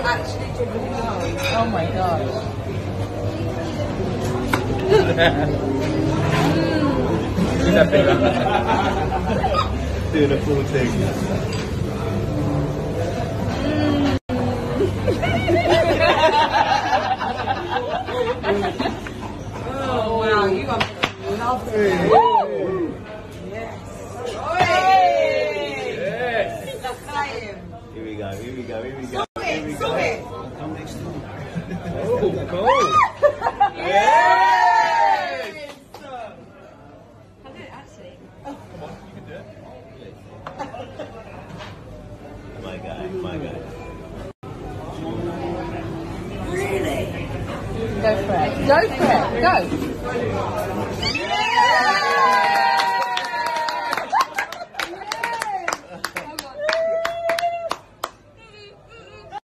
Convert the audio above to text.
actually dribbling in the hole. Oh my gosh. Do the full thing. Oh wow, you are lovely. Yes. Yes. Here we go, here we go, here we go. Here we go. Come next to me. Oh, cool. Yes. I'll do it actually. Come on, you can do it. My guy, my guy. Really? Go for it. Go for it. Go.